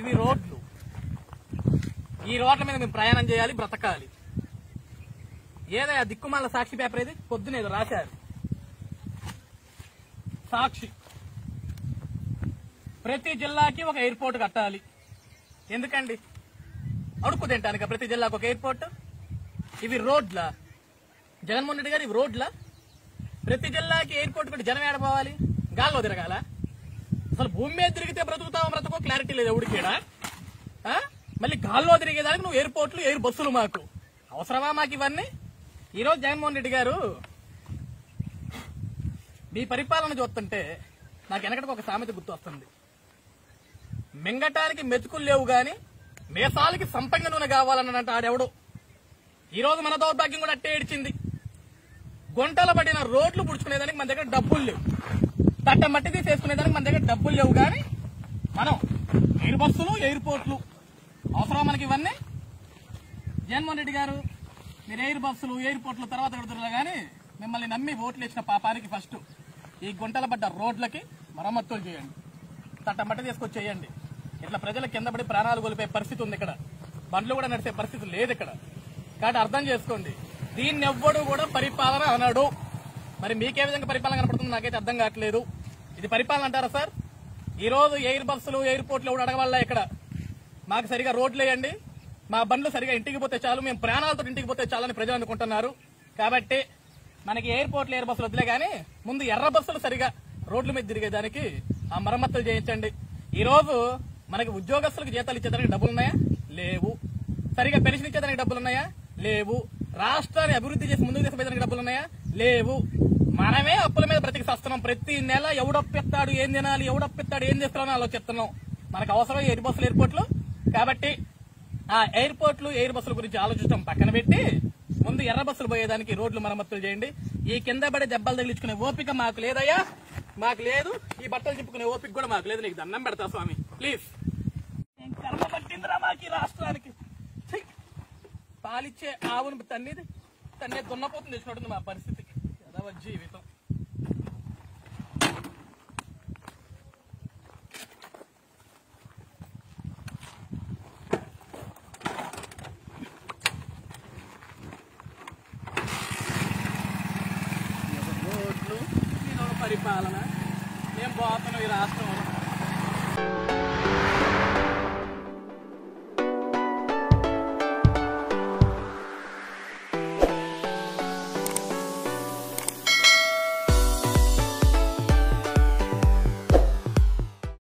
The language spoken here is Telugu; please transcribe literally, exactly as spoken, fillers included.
ఇవి రోడ్లు. ఈ రోడ్ల మీద మేము ప్రయాణం చేయాలి, బ్రతకాలి. ఏదైనా దిక్కుమాల సాక్షి పేపర్ ఏది పొద్దున ఏదో రాశారు. సాక్షి ప్రతి జిల్లాకి ఒక ఎయిర్పోర్ట్ కట్టాలి. ఎందుకండి? అడుపు తింటానుక ప్రతి జిల్లాకు ఒక ఎయిర్పోర్ట్. ఇవి రోడ్ల జగన్మోహన్ రెడ్డి గారు, ఇవి రోడ్ల. ప్రతి జిల్లాకి ఎయిర్పోర్ట్ పెట్టి జనం ఏడపోవాలి? గాల్లో తిరగాల? అసలు భూమి మీద తిరిగితే బ్రతుకుతావో బ్రతుకో క్లారిటీ లేదు ఎవడికేడా. మళ్ళీ గాల్లో తిరిగేదానికి నువ్వు ఎయిర్పోర్ట్లు, ఎయిర్ బస్సులు మాకు అవసరమా? మాకు ఇవన్నీ. ఈరోజు జగన్మోహన్ రెడ్డి గారు మీ పరిపాలన చూస్తుంటే నాకు వెనకటికి ఒక సామెత గుర్తు వస్తుంది. మింగటానికి మెతుకులు లేవు గాని మేసాలకి సంపంగ నూనె కావాలన్నంట ఆడెవడు. ఈ రోజు మన దౌర్భాగ్యం కూడా అట్టే ఏడ్చింది. గుంటల పడిన రోడ్లు పుడుచుకునేదానికి మన దగ్గర డబ్బులు లేవు, తట్ట మట్టి తీసేసుకునేదానికి మన దగ్గర డబ్బులు లేవు. గాని మనం ఎయిర్ బస్సులు, ఎయిర్పోర్ట్లు అవసరం మనకి ఇవన్నీ. జగన్మోహన్ రెడ్డి గారు మీరు ఎయిర్ బస్సులు, ఎయిర్పోర్ట్లు తర్వాత పెడుతున్నారు కానీ మిమ్మల్ని నమ్మి ఓట్లు ఇచ్చిన పాపానికి ఫస్ట్ ఈ గుంటల పడ్డ రోడ్లకి మరమ్మతులు చేయండి, తట్ట మట్టి తీసుకొచ్చి చేయండి. ఇట్లా ప్రజల కింద పడి ప్రాణాలు కోల్పోయే పరిస్థితి ఉంది. ఇక్కడ బండ్లు కూడా నడిచే పరిస్థితి లేదు ఇక్కడ. కాబట్టి అర్థం చేసుకోండి, దీన్ని ఎవ్వడు కూడా పరిపాలన అన్నాడు. మరి మీకే విధంగా పరిపాలన కనపడుతుంది నాకైతే అర్థం కావట్లేదు. ఇది పరిపాలన అంటారా సార్? ఈ రోజు ఎయిర్ బస్సులు, ఎయిర్పోర్ట్లు ఎవడు అడగవాళ్ళ? ఇక్కడ మాకు సరిగా రోడ్లు వేయండి, మా బండ్లు సరిగా ఇంటికి పోతే చాలు, మేము ప్రాణాలతో ఇంటికి పోతే చాలని ప్రజలు అనుకుంటున్నారు. కాబట్టి మనకి ఎయిర్పోర్ట్లు, ఎయిర్ బస్సులు వద్దులే గానీ ముందు ఎర్ర బస్సులు సరిగా రోడ్ల మీద తిరిగేదానికి ఆ మరమ్మతులు చేయించండి. ఈ రోజు మనకి ఉద్యోగస్తులకు జీతాలు ఇచ్చేదానికి డబ్బులు ఉన్నాయా? లేవు. సరిగా పెన్షన్ ఇచ్చేదానికి డబ్బులు ఉన్నాయా? లేవు. రాష్ట్రాన్ని అభివృద్ధి చేసి ముందుకు తీసుకుపోయేదానికి డబ్బులు ఉన్నాయా? లేవు. మనమే అప్పుల మీద బ్రతికి వస్తున్నాం. ప్రతి నెల ఎవడప్పిస్తాడు, ఏం తినాలి, ఎవడప్పిస్తాడు, ఏం చేస్తున్నామని ఆలోచిస్తున్నాం. మనకు అవసరం ఎయిర్ బస్సులు, ఎయిర్పోర్ట్లు. కాబట్టి ఆ ఎయిర్పోర్ట్లు, ఎయిర్ బస్సుల గురించి ఆలోచించడం పక్కన పెట్టి ముందు ఎర్ర బస్సులు పోయేదానికి రోడ్లు మరమ్మతులు చేయండి. ఈ కింద పడే దెబ్బలు తగిలించుకునే ఓపిక మాకు లేదయ్యా, మాకు లేదు. ఈ బట్టలు చెప్పుకునే ఓపిక కూడా మాకు లేదు. నీకు దండం పెడతా స్వామి, ప్లీజ్. ఏం కర్మ పట్టిందిరా మాకు రాష్ట్రానికి. పాలిచ్చే ఆవును తన్నేది తన్నే దున్నపోతుంది తెచ్చినట్టుంది మా పరిస్థితి. ఎదవ జీవితం. రోడ్లు, పరిపాలన, మేము పోతున్నాం ఈ రాష్ట్రంలో.